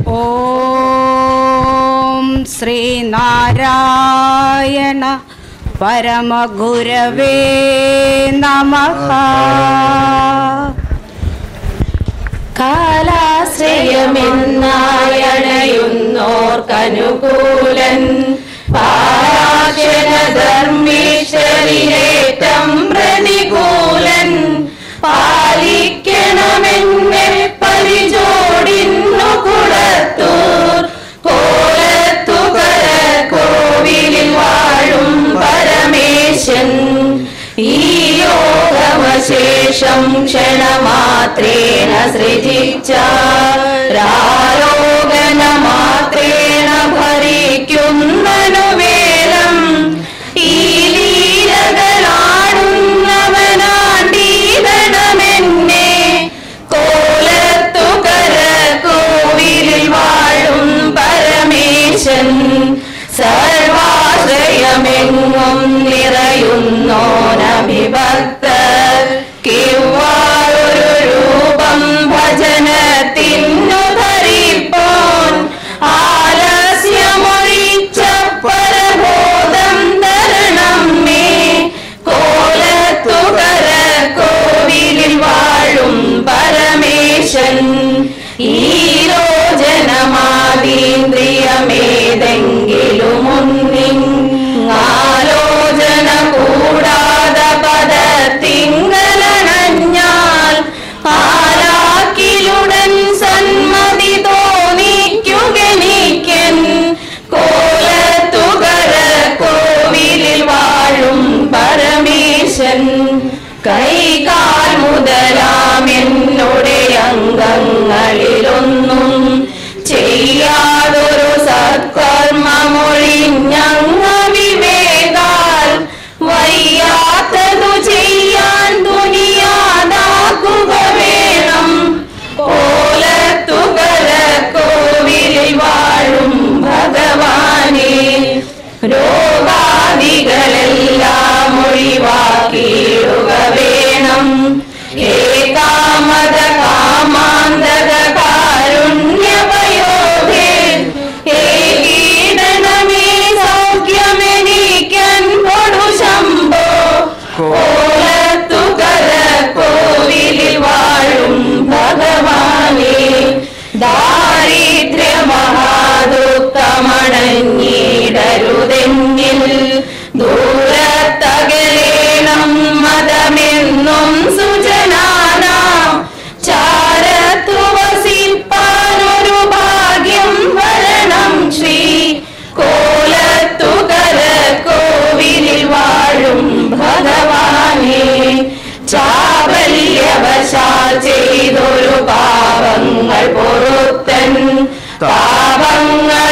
ഓം ശ്രീനാരായണ പരമഗുരവേ നമഃ. കാലാശ്രയമെന്നായണയുന്നോർക്കനുകൂലൻ പാരാശരധർമ്മേശ്വരിയേറ്റം പ്രതികൂലൻ പാലിക്കണമെന്നെ പരിചോടിന്നു കുളത്തൂർ കോലത്തുകര കോവിലിൽ വാഴും പരമേശൻ ഈ യോഗമശേഷം ക്ഷണമാത്രേണ സൃജിച്ച രാരോഗന മാത്രേണ ഭരിക്കുന്നനു വേലം ഈ ലീലകളാടുന്നവനാണ്ടീതണമെന്നെ കോലത്തുകര കോവിലിൽ വാഴും പരമേശൻ സർവാശ്രയമെങ്ങും നിറയുന്നോനഭിഭക്തർ കിവ്വാറൊരു രൂപം ഭജനത്തിനു ധരിപ്പോൻ ആലസ്യമൊഴിച്ച പരബോധം തരണം മേ കോലത്തുകര കോവിലിൽ വാഴും പരമേശൻ ഈ യോജനമാതീന്ദ്രിയമേതെങ്കിലും ആലോചന കൂടാതെ പദത്തിങ്കലണഞ്ഞാൽ ആലാക്കിലുടൻ സന്മതി തോന്നിക്കുകനിക്കൻ കോലത്തുകര കോവിലിൽ വാഴും പരമേശൻ കൈകാൽ മുതലാമെന്നുടെ അംഗങ്ങളിലൊന്നും ചെയ്യാതൊരു സത്കർമ്മമൊഴിഞ്ഞങ്ങ വിവേകാൽ വയ്യാത്തതു ചെയ്യാൻ തുനിയാതാക്കുക വേണം കോലത്തുകര കോവിലിൽ വാഴും ഭഗവാനെ രോഗാദികളെല്ലാം ഒഴിവാക്കിയിടുക വേണം ഏകാമത കാമാന്തക കാരുണ്യപയോധേ ഏകീടനമേ സൗഖ്യമെനിക്കൻ കൊടു ശംഭോ കോലത്തുകര കോവിലിൽ വാഴും ഭഗവാനെ ദാരിദ്ര്യമഹാദുഃഖമണഞ്ഞിടരുതെന്നിൽ ദൂരത്തകലേണം മതമെന്നും സുജനാനാം ചാരത്തു വസിപ്പാനൊരു ഭാഗ്യം വരണം ശ്രീ കോലത്തുകര കോവിലിൽ വാഴും ഭഗവാനെ ചാബല്യവശാൽ ചെയ്തൊരു പാപങ്ങൾ പൊറുത്തൻ പാപങ്ങൾ